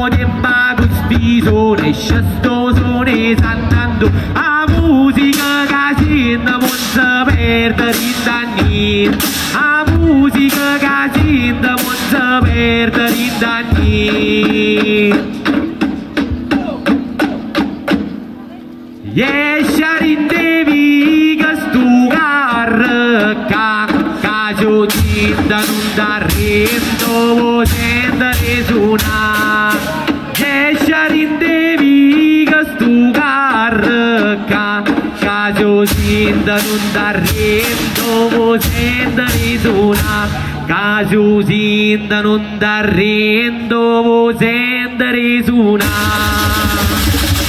tempo così sole sto sole santando a musica che sento non si perde rindanni a musica che sento non si perde rindanni Sciarindevi che stu carca cacio tinta non t'arrendo sentare suona Sciarindevi che stu carca cacio tinta non t'arrendo sentare suona cacio tinta non t'arrendo sentare suona